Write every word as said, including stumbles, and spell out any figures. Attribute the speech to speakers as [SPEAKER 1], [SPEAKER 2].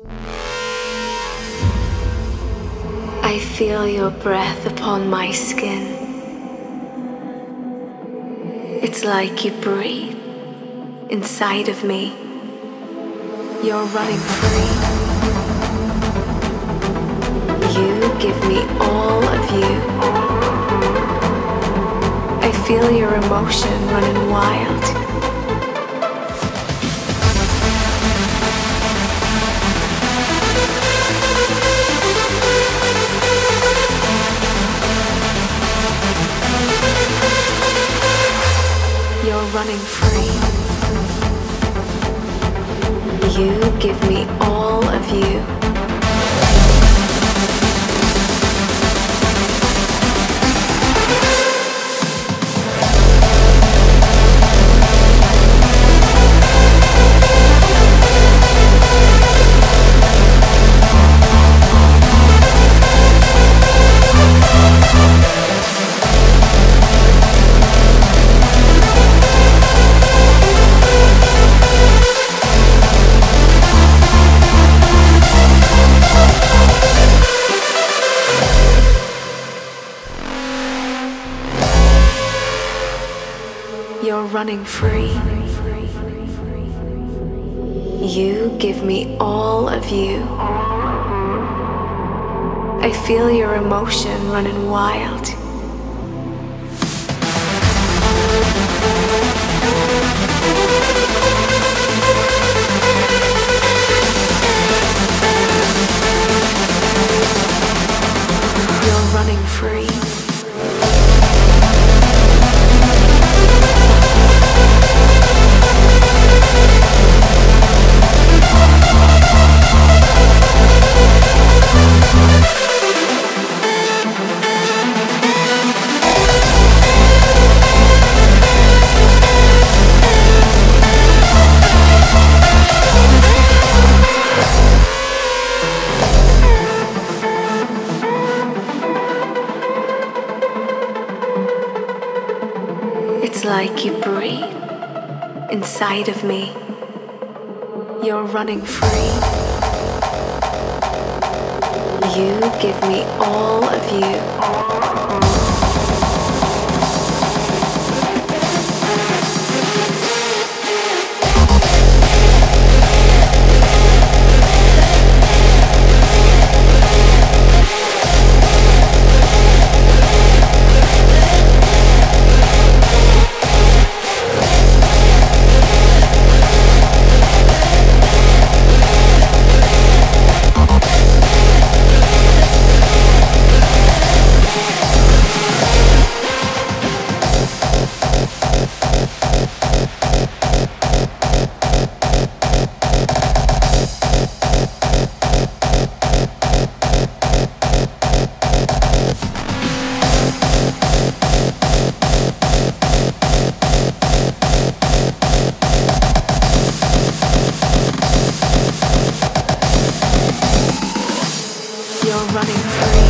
[SPEAKER 1] I feel your breath upon my skin. It's like you breathe inside of me. You're running free. You give me all of you. I feel your emotion running wild. You're running free. You give me all of you. You're running free. You give me all of you. I feel your emotion running wild. You're running free. It's like you breathe inside of me. You're running free. You give me all of you. You're running free.